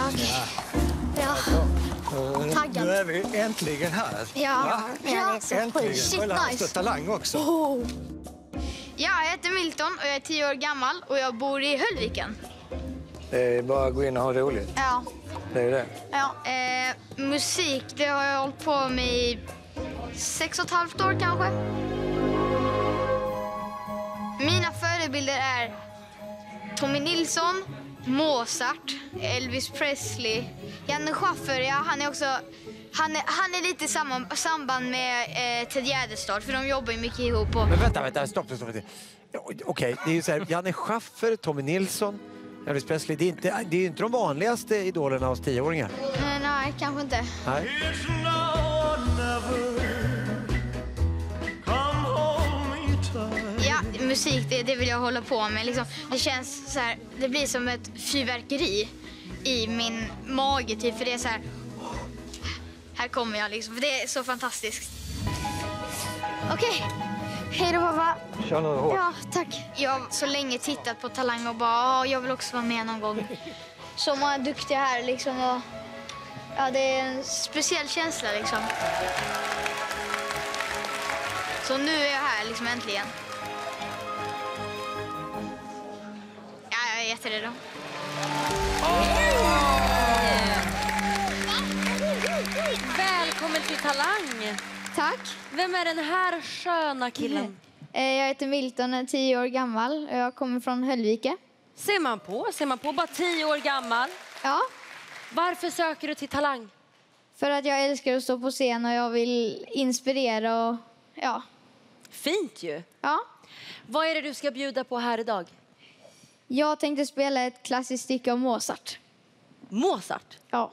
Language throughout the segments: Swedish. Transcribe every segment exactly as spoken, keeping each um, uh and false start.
Okej. Ja. Taggad. Nu är vi äntligen här. Ja, ja. Äntligen. Shit, Och lärt nice. oss talang också. Oh. Ja, jag heter Milton och jag är tio år gammal och jag bor i Höllviken. Det är bara att gå in och ha roligt. Ja. Det är det. Ja. Eh, musik, det har jag hållit på med i sex och ett halvt år kanske. Mina förebilder är Tommy Nilsson, Mozart, Elvis Presley, Janne Schaffer. Ja, han är också han är, han är lite i samma samband med eh, Ted Gärdestad, för de jobbar ju mycket ihop. Och... Men vänta, vänta, stopp, stopp. stopp. Okej, okay, det är ju så här, Janne Schaffer, Tommy Nilsson, Elvis Presley. Det är inte, det är inte de vanligaste idolerna hos tioåringar. Nej, nej, kanske inte. Nej. Ja, musik, det, det vill jag hålla på med. Liksom, det känns så här, det blir som ett fyrverkeri i min mage, typ. För det är så här, här kommer jag liksom, för det är så fantastiskt. Okej, okay. Hej då pappa. Kör några hårt. Ja, tack. Jag har så länge tittat på Talang och bara, jag vill också vara med någon gång. Så många duktiga här liksom. Och, ja, det är en speciell känsla liksom. Så nu är jag här liksom äntligen. Ja, jag är jätteredo. Välkommen till Talang. Tack. Vem är den här sköna killen? Jag heter Milton, är tio år gammal. Jag kommer från Höllvike. Ser man på? Ser man på bara tio år gammal? Ja. Varför söker du till Talang? För att jag älskar att stå på scen och jag vill inspirera och ja. Fint ju. Ja. Vad är det du ska bjuda på här idag? Jag tänkte spela ett klassiskt stycke av Mozart. Mozart? Ja.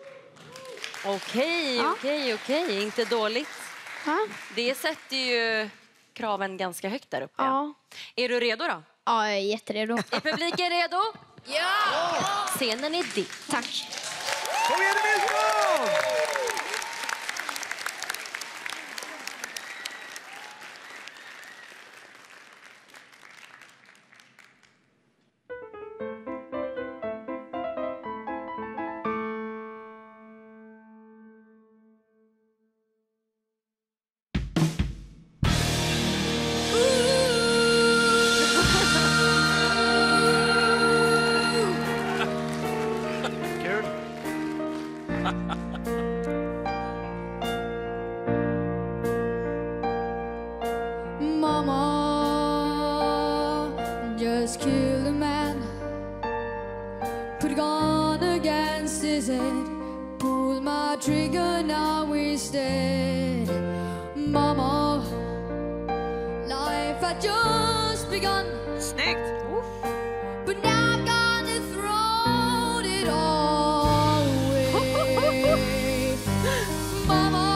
Okej, Ja. okej, okej. Inte dåligt. Ja. Det sätter ju kraven ganska högt där uppe. Ja. Är du redo då? Ja, jag är jätteredo. Är publiken redo? Ja! Scenen är din. Tack. Kom igen, Milton! Mama just killed a man, put a gun against his head, pulled my trigger, now he's dead. Mama, life had just begun. Snyggt! But now I've gonna throw it all away. Mama,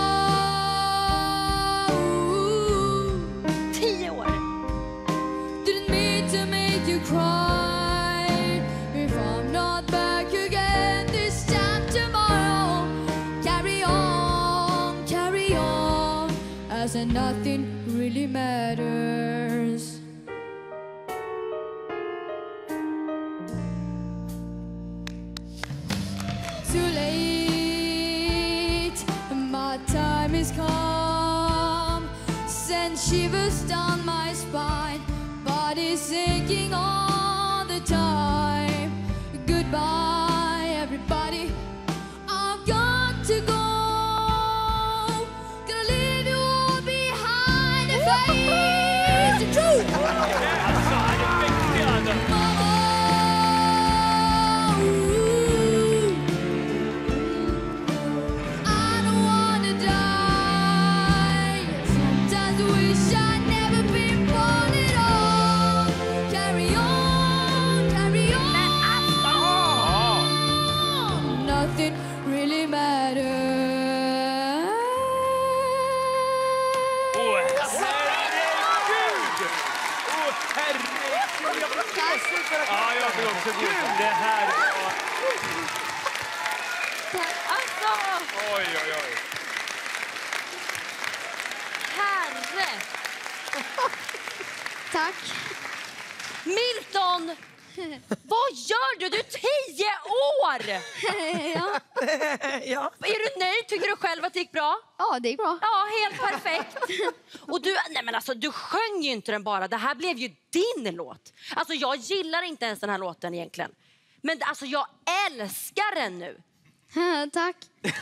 ooh, Tio år. didn't mean to make you cry. If I'm not back again this time tomorrow, carry on, carry on, as if nothing really matters. Too late, my time is come. Send shivers down my spine, body's aching all the time. Goodbye, everybody, I've got to go. Gonna leave you all behind and face the truth. Mama, ooh, I don't wanna die. Sometimes wish I'd never been born at all. Carry on, carry on. Nothing really matters. Åh, herregud! Åh, herregud! Ja, jag vill också bjuda. Det här var... Alltså, Oj, oj, oj. herre. Tack. Milton, Vad gör du? Du är tio år! Ja. Ja. Är du nöjd? Tyckte du själv att det gick bra? Ja, det är bra. Ja, helt perfekt. Och du, nej men alltså, du sjöng ju inte den bara. Det här blev ju din låt. Alltså jag gillar inte ens den här låten egentligen. Men alltså jag älskar den nu. Tack.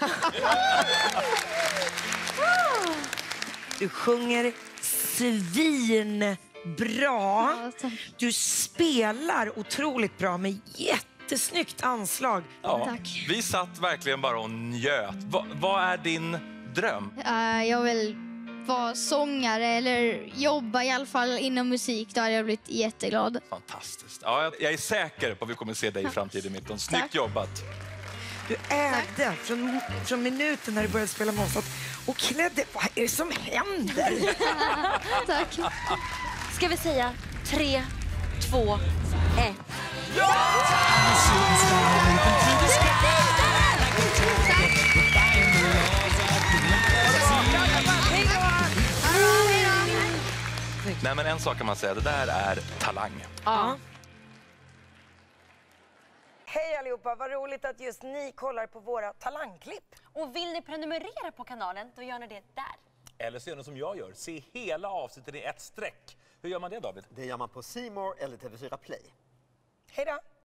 Du sjunger svinbra. Ja, tack. Du spelar otroligt bra med jättesnyggt anslag. Ja, Tack. vi satt verkligen bara och njöt. Va, vad är din dröm? Uh, jag vill vara sångare eller jobba i alla fall inom musik. Då hade jag blivit jätteglad. Fantastiskt. Ja, jag- jag är säker på att vi kommer se dig i framtiden, Milton. Snyggt Tack. jobbat. Du ägde från, från minuten när du började spela Mozart och klädde. Vad är det som händer? Tack. Ska vi säga tre, två, ett. Nej, men en sak kan man säga, det där är talang. Ja. Hej allihopa, vad roligt att just ni kollar på våra talangklipp. Och vill ni prenumerera på kanalen, då gör ni det där. Eller så gör ni som jag gör. Se hela avsnittet i ett streck. Hur gör man det, David? Det gör man på C More eller T V fyra Play. Hej då!